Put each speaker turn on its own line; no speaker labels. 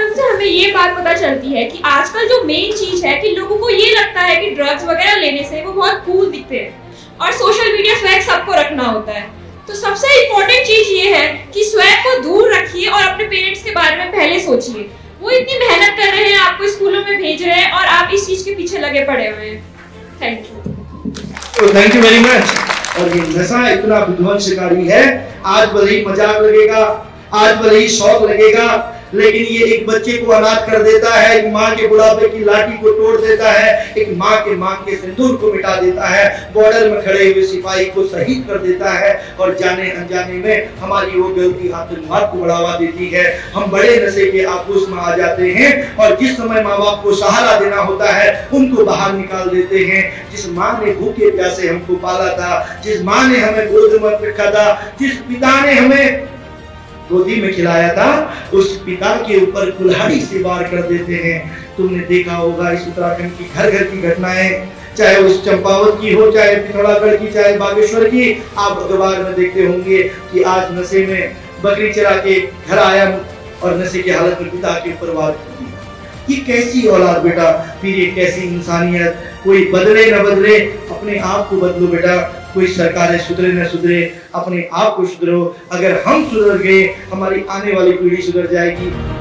माध्यम से हमें ये बात पता चलती है कि आजकल जो मेन चीज है कि लोगों को ये लगता है कि ड्रग्स वगैरह लेने से वो बहुत कूल दिखते हैं और सोशल मीडिया स्वैग सबको रखना होता है। तो सबसे इम्पोर्टेंट चीज ये है कि स्वैग को दूर रखिए और अपने पेरेंट्स के बारे में पहले सोचिए। वो इतनी मेहनत कर रहे हैं, आपको स्कूलों में भेज रहे हैं और आप इस चीज के पीछे लगे पड़े हुए हैं। Thank you.
Thank you very much. और ये नशा इतना विध्वंसकारी है, आज भले ही मजाक लगेगा, आज भले ही शौक लगेगा, लेकिन ये एक बच्चे को अनाथ कर देता है, एक माँ के बुढ़ापे की लाठी को तोड़ देता है, एक माँ के सिंदूर को मिटा देता है, बॉर्डर में खड़े हुए सिपाही को शहीद कर देता है और जाने अनजाने में हमारी वो गलती आतंकवाद को बढ़ावा देती है। हम बड़े नशे के आगोश में आ जाते हैं और जिस समय माँ बाप को सहारा देना होता है उनको बाहर निकाल देते हैं। जिस माँ ने भूखे प्यासे हमको पाला था, जिस माँ ने हमें गोद में रखा था, जिस पिता ने हमें गोदी में खिलाया था, उस पिता के ऊपर कुल्हाड़ी से वार कर देते हैं। तुमने देखा होगा इस उत्तराखंड की घर घर की घटनाएं, चाहे उस चंपावत की हो, चाहे पिथौरागढ़ की, चाहे बागेश्वर की। आप अखबार में देखते होंगे कि आज नशे में बकरी चरा के घर आया और नशे की हालत में पिता के ऊपर वार कर दिया। ये कैसी औलाद बेटा, फिर ये कैसी इंसानियत। कोई बदले न बदले, अपने आप को बदलो बेटा। कोई सरकारें सुधरे न सुधरे, अपने आप को सुधरो। अगर हम सुधर गए, हमारी आने वाली पीढ़ी सुधर जाएगी।